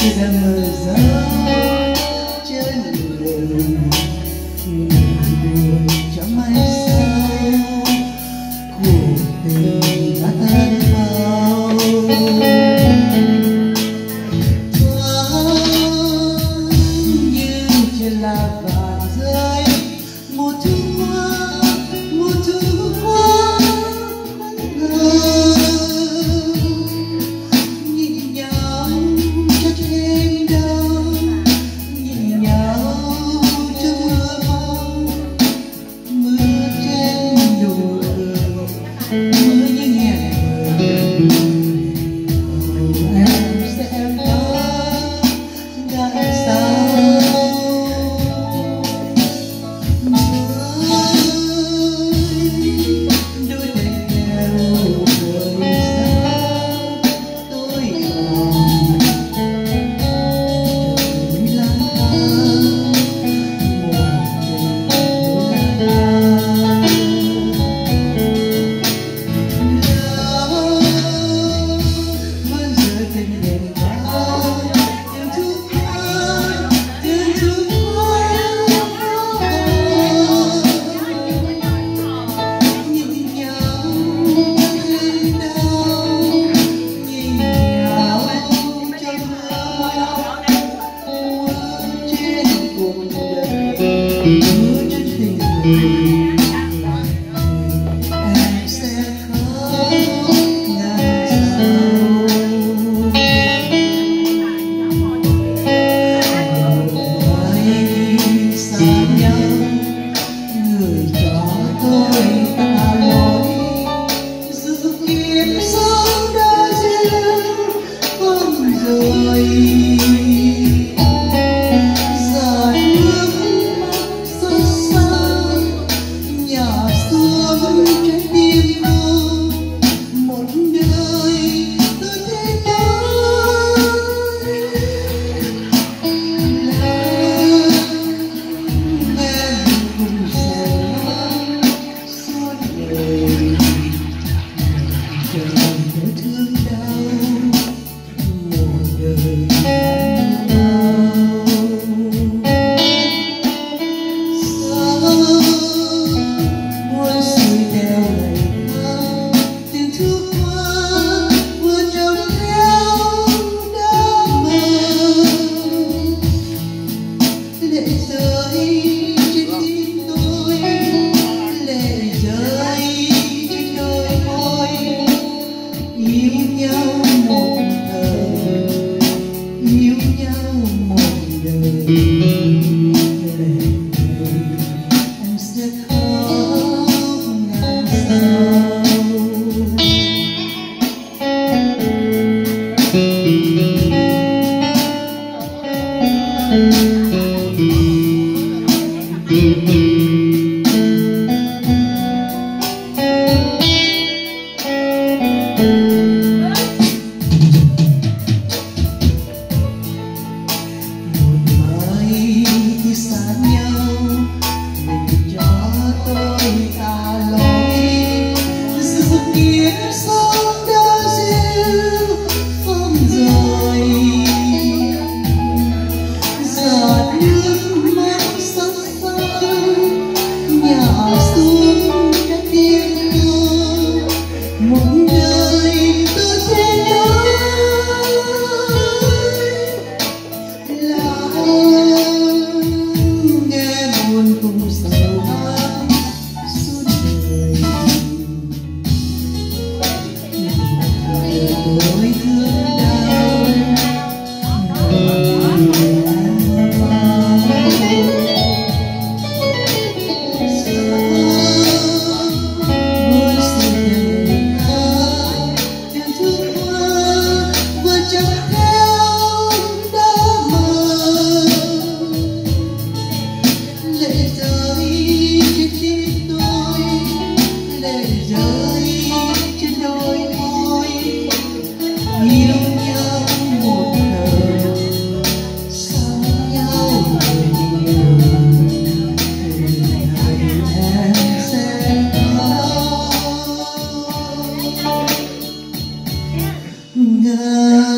đang mơ gió trên đường buồn chẳng may sao cuộc tình đã tan vào thoáng như trên lá vàng rơi mùa thu qua mùa thu qua nhìn nhau chắc thêm đâu nhìn nhau trong mưa bóng mưa trên đồi mưa như nhẹ em sẽ có đằng sau đôi tay theo thời gian tôi còn trời lang thang vẫn giờ tình đèn cao tiếng thuốc hoa tiếng thuốc hoa nhìn nhau trên đâu nhìn nhau trong mưa trên cuộc đời mưa trên tình người em sẽ khóc ngàn sao mãi xa nhau người cho tôi ta lối dự kiến sống đã dịu không rồi giọt nước mắt xót xa nhỏ xuống trái tim cô một đời tôi thấy đó là em cùng sẽ suốt đời chờ đợi thương đau một đời muốn xuôi theo lời ca tiếng thuốc hoa vừa trông theo đã mơ lệ rơi trên tim tôi lệ rơi trên đôi môi yêu nhau một thời yêu nhau một đời em sẽ khóc ngàn sao mãi khi xa nhau mình cho tôi ta lối dự kiến sống đã dịu không rồi giọt nước mắt xót xa nhỏ xuống trái tim tôi một đời tôi thế đó là nghe buồn cùng sầu hoa suốt đời tôi thương đau người ăn mau muốn xin lời ca tiếng thuốc hoa vừa chẳng theo đã mơ lệ rơi trên tim tôi lệ rơi trên đôi môi yêu nhau một đời xa nhau nhiều ngày em sẽ có ngàn